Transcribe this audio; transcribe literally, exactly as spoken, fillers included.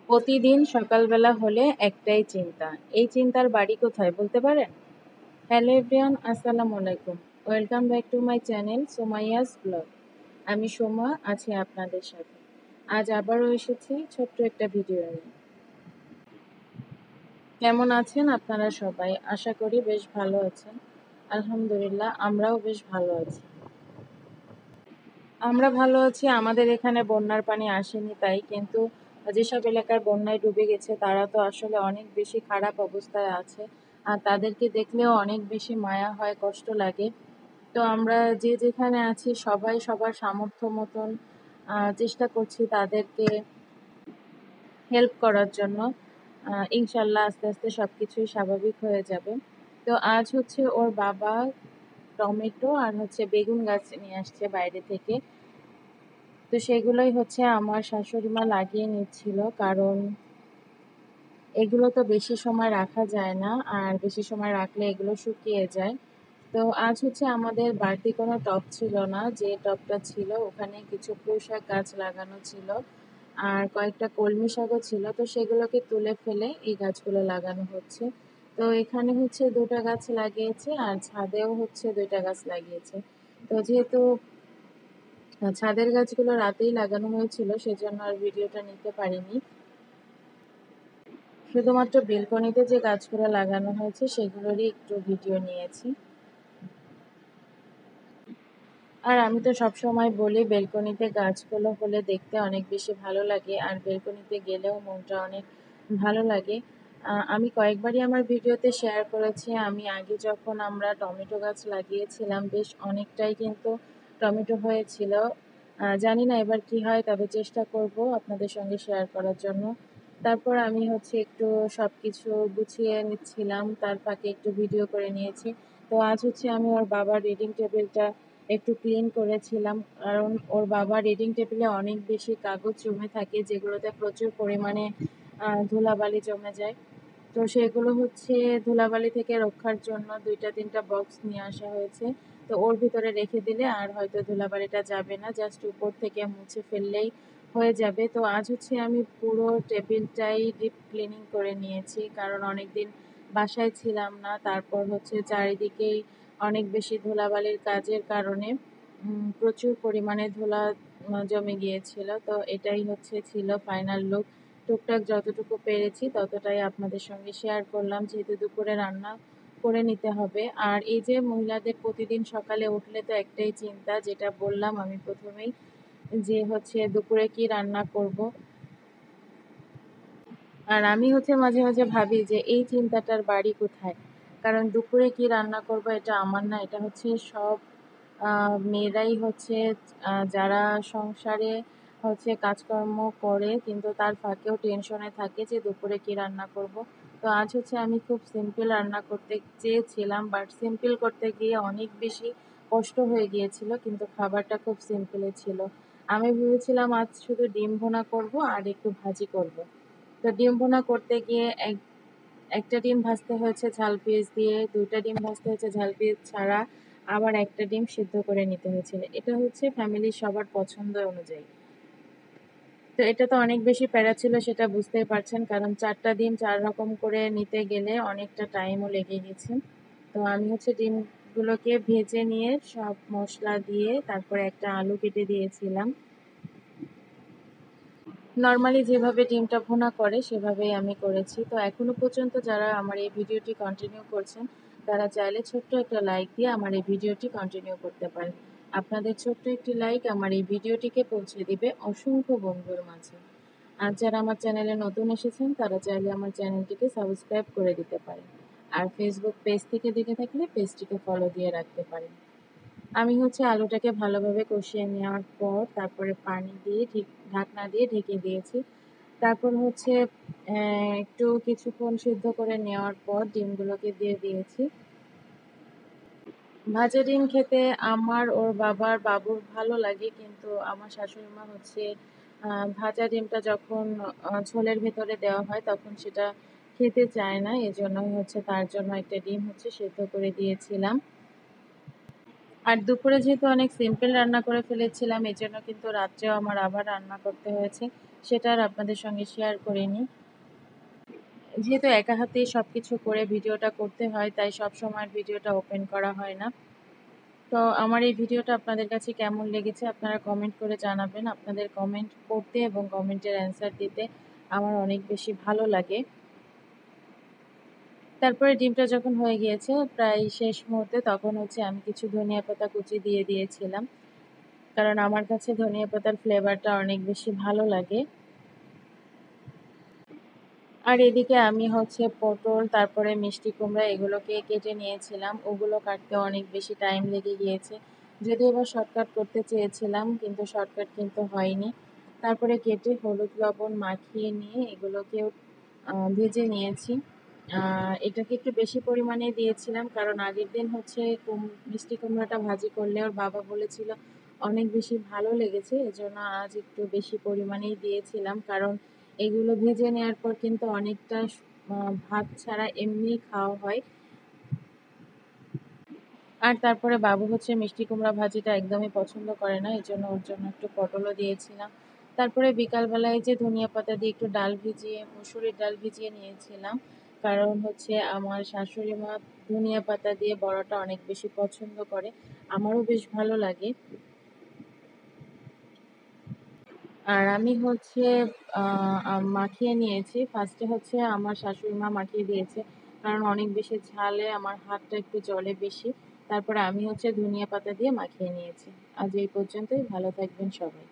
প্রতিদিন সকালবেলা হলে একটাই চিন্তা। এই চিন্তার বাড়ি কোথায় বলতে পারেন? হ্যালো এভরিওয়ান, আসসালামু আলাইকুম। Welcome back to my channel Somaiya's blog. আমি সোমা আছি আপনাদের সাথে। আজ আবারও এসেছি ছোট্ট একটা ভিডিও নিয়ে। কেমন আছেন আপনারা সবাই? আশা করি বেশ ভালো আছেন। আলহামদুলিল্লাহ, আমরাও বেশ ভালো আছি। আমরা ভালো আছি, আমাদের এখানে বন্যার পানি আসেনি তাই, কিন্তু যেসব এলাকার বন্যায় ডুবে গেছে তারা তো আসলে অনেক বেশি খারাপ অবস্থায় আছে। আর তাদেরকে দেখলেও অনেক বেশি মায়া হয়, কষ্ট লাগে। তো আমরা যে যেখানে আছি সবাই সবার সামর্থ্য মতন আহ, চেষ্টা করছি তাদেরকে হেল্প করার জন্য। আহ, ইনশাল্লাহ আস্তে আস্তে সবকিছুই স্বাভাবিক হয়ে যাবে। তো আজ হচ্ছে ওর বাবা টমেটো আর হচ্ছে বেগুন গাছ নিয়ে আসছে বাইরে থেকে। তো সেগুলোই হচ্ছে আমার শাশুড়ি মা লাগিয়ে নিচ্ছিল, কারণ এগুলো তো বেশি সময় রাখা যায় না, আর বেশি সময় রাখলে এগুলো শুকিয়ে যায়। তো আজ হচ্ছে আমাদের বাড়তি কোনো টব ছিল না, যে টবটা ছিল ওখানে কিছু পুঁই শাক গাছ লাগানো ছিল আর কয়েকটা কলমি শাকও ছিল, তো সেগুলোকে তুলে ফেলে এই গাছগুলো লাগানো হচ্ছে। তো এখানে হচ্ছে দুটো গাছ লাগিয়েছে আর ছাদেও হচ্ছে দুইটা গাছ লাগিয়েছে। তো যেহেতু ছাদের গাছগুলো রাতেই লাগানো হয়েছিল সেজন্য আর ভিডিওটা নিতে পারিনি। শুধুমাত্র বেলকনিতে যে গাছগুলো লাগানো হয়েছে সেগুলোরই একটু ভিডিও নিয়েছি। আর আমি তো সবসময় বলি বেলকনিতে গাছগুলো হলে দেখতে অনেক বেশি ভালো লাগে, আর বেলকনিতে গেলেও মনটা অনেক ভালো লাগে। আহ, আমি কয়েকবারই আমার ভিডিওতে শেয়ার করেছি, আমি আগে যখন আমরা টমেটো গাছ লাগিয়েছিলাম বেশ অনেকটাই কিন্তু টমেটো হয়েছিল। আহ, জানি না এবার কি হয়, তবে চেষ্টা করব আপনাদের সঙ্গে শেয়ার করার জন্য। তারপর আমি হচ্ছে একটু সব কিছু গুছিয়ে নিচ্ছিলাম, তার ফাঁকে একটু ভিডিও করে নিয়েছি। তো আজ হচ্ছে আমি ওর বাবার রিডিং টেবিলটা একটু ক্লিন করেছিলাম, কারণ ওর বাবা রিডিং টেবিলে অনেক বেশি কাগজ জমে থাকে যেগুলোতে প্রচুর পরিমাণে আহ, ধুলাবালি জমে যায়। তো সেগুলো হচ্ছে ধুলাবালি থেকে রক্ষার জন্য দুইটা তিনটা বক্স নিয়ে আসা হয়েছে। তো ওর ভিতরে রেখে দিলে আর হয়তো ধুলাবালিটা যাবে না, জাস্ট উপর থেকে মুছে ফেললেই হয়ে যাবে। তো আজ হচ্ছে আমি পুরো টেবিলটাই ডিপ ক্লিনিং করে নিয়েছি, কারণ অনেকদিন বাসায় ছিলাম না, তারপর হচ্ছে চারিদিকেই অনেক বেশি ধুলাবালির কাজের কারণে উম, প্রচুর পরিমাণে ধুলা উম, জমে গিয়েছিল। তো এটাই হচ্ছে ছিল ফাইনাল লুক। টুকটাক যতটুকু পেরেছি ততটাই আপনাদের সঙ্গে শেয়ার করলাম, যেহেতু দুপুরে রান্না করে নিতে হবে। আর এই যে মহিলাদের প্রতিদিন সকালে উঠলে তো একটাই চিন্তা, যেটা বললাম আমি প্রথমেই, যে হচ্ছে দুপুরে কি রান্না করব। আর আমি হচ্ছে মাঝে মাঝে ভাবি যে এই চিন্তাটার বাড়ি কোথায়, কারণ দুপুরে কি রান্না করব এটা আমার না, এটা হচ্ছে সব আহ, মেয়েরাই হচ্ছে আহ, যারা সংসারে হচ্ছে কাজকর্ম করে কিন্তু তার ফাঁকেও টেনশনে থাকে যে দুপুরে কি রান্না করব। তো আজ হচ্ছে আমি খুব সিম্পল রান্না করতে চেয়েছিলাম, বাট সিম্পল করতে গিয়ে অনেক বেশি কষ্ট হয়ে গিয়েছিল, কিন্তু খাবারটা খুব সিম্পলে ছিল। আমি ভেবেছিলাম আজ শুধু ডিম ভুনা করব আর একটু ভাজি করব। তো ডিম ভুনা করতে গিয়ে এক একটা ডিম ভাজতে হয়েছে ঝাল পেঁয়াজ দিয়ে, দুইটা ডিম ভাজতে হয়েছে ঝাল পেঁয়াজ ছাড়া, আবার একটা ডিম সিদ্ধ করে নিতে হয়েছিল। এটা হচ্ছে ফ্যামিলির সবার পছন্দ অনুযায়ী। তো এটা তো অনেক বেশি প্যারা ছিল, সেটা বুঝতেই পারছেন, কারণ চারটা ডিম চার রকম করে নিতে গেলে অনেকটা টাইমও লেগে গেছে। তো আমি হচ্ছে ডিমগুলোকে ভেজে নিয়ে সব মশলা দিয়ে তারপরে একটা আলু কেটে দিয়েছিলাম। নর্মালি যেভাবে ডিমটা ভুনা করে সেভাবেই আমি করেছি। তো এখনো পর্যন্ত যারা আমার এই ভিডিওটি কন্টিনিউ করছেন তারা চাইলে ছোট্ট একটা লাইক দিয়ে আমার এই ভিডিওটি কন্টিনিউ করতে পারেন। আপনাদের ছোট্ট একটি লাইক আমার এই ভিডিওটিকে পৌঁছে দিবে অসংখ্য বন্ধুর মাঝে। আর যারা আমার চ্যানেলে নতুন এসেছেন তারা চাইলে আমার চ্যানেলটিকে সাবস্ক্রাইব করে দিতে পারেন। আর ফেসবুক পেজ থেকে দেখে থাকলে পেজটিকে ফলো দিয়ে রাখতে পারেন। আমি হচ্ছে আলুটাকে ভালোভাবে কষিয়ে নেওয়ার পর তারপরে পানি দিয়ে ঠিক ঢাকনা দিয়ে ঢেকে দিয়েছি। তারপর হচ্ছে আহ, একটু কিছুক্ষণ সিদ্ধ করে নেওয়ার পর ডিমগুলোকে দিয়ে দিয়েছি। ভাজা ডিম খেতে আমার, ওর বাবার, বাবুর ভালো লাগে, কিন্তু আমার শাশুড়ি মা হচ্ছে আহ, ভাজা ডিমটা যখন আহ, ঝোলের ভেতরে দেওয়া হয় তখন সেটা খেতে চায় না, এজন্যই হচ্ছে তার জন্য একটা ডিম হচ্ছে সেদ্ধ করে দিয়েছিলাম। আর দুপুরে যেহেতু অনেক সিম্পল রান্না করে ফেলেছিলাম এজন্য কিন্তু রাত্রেও আমার আবার রান্না করতে হয়েছে। সেটা আর আপনাদের সঙ্গে শেয়ার করিনি। যেহেতু একা হাতেই সব কিছু করে ভিডিওটা করতে হয়, তাই সবসময় ভিডিওটা ওপেন করা হয় না। তো আমার এই ভিডিওটা আপনাদের কাছে কেমন লেগেছে আপনারা কমেন্ট করে জানাবেন। আপনাদের কমেন্ট পড়তে এবং কমেন্টের অ্যান্সার দিতে আমার অনেক বেশি ভালো লাগে। তারপরে ডিমটা যখন হয়ে গিয়েছে প্রায় শেষ মুহূর্তে, তখন হচ্ছে আমি কিছু ধনিয়া পাতা কুচি দিয়ে দিয়েছিলাম, কারণ আমার কাছে ধনিয়া পাতার ফ্লেভারটা অনেক বেশি ভালো লাগে। আর এদিকে আমি হচ্ছে পটল, তারপরে মিষ্টি কুমড়া এগুলোকে কেটে নিয়েছিলাম। ওগুলো কাটতে অনেক বেশি টাইম লেগে গিয়েছে। যদিও বা শর্টকাট করতে চেয়েছিলাম, কিন্তু শর্টকাট কিন্তু হয়নি। তারপরে কেটে হলুদ লবণ মাখিয়ে নিয়ে এগুলোকেও আ ভেজে নিয়েছি। আ এটাকে একটু বেশি পরিমাণে দিয়েছিলাম, কারণ আগের দিন হচ্ছে কুম মিষ্টি কুমড়াটা ভাজি করলে ওর বাবা বলেছিল অনেক বেশি ভালো লেগেছে। এজন্য আজ একটু বেশি পরিমাণেই দিয়েছিলাম। কারণ এগুলো ভেজে নেওয়ার পর কিন্তু অনেকটা স আ ভাত ছাড়া এমনিই খাওয়া হয়। আর তারপরে বাবু হচ্ছে মিষ্টি কুমড়া ভাজিটা একদমই পছন্দ করে না। এজন্য ওর জন্য একটু পটলও দিয়েছিলাম। তারপরে বিকালবেলায় যে ধনিয়া পাতা দিয়ে একটু ডাল ভিজিয়ে, মুসুরির ডাল ভিজিয়ে নিয়েছিলাম। কারণ হচ্ছে আমার শাশুড়ি মা ধনিয়া পাতা দিয়ে বড়াটা অনেক বেশি পছন্দ করে। আমারও বেশ ভালো লাগে। আর আমি হচ্ছে আ আ মাখিয়ে নিয়েছি। ফার্স্টে হচ্ছে আমার শাশুড়ি মা মাখিয়ে দিয়েছে। কারণ অনেক বেশি ঝালে আমার হাতটা একটু জ্বলে বেশি। তারপরে আমি হচ্ছে ধনিয়া পাতা দিয়ে মাখিয়ে নিয়েছি। আজ এই পর্যন্তই। ভালো থাকবেন সবাই।